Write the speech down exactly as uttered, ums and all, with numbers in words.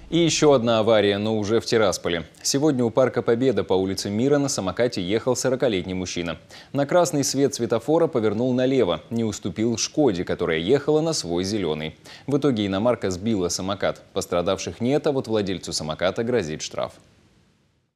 И еще одна авария, но уже в Тирасполе. Сегодня у Парка Победы по улице Мира на самокате ехал сорокалетний мужчина. На красный свет светофора повернул налево, не уступил «Шкоде», которая ехала на свой зеленый. В итоге иномарка сбила самокат. Пострадавших нет, а вот владельцу самоката грозит штраф.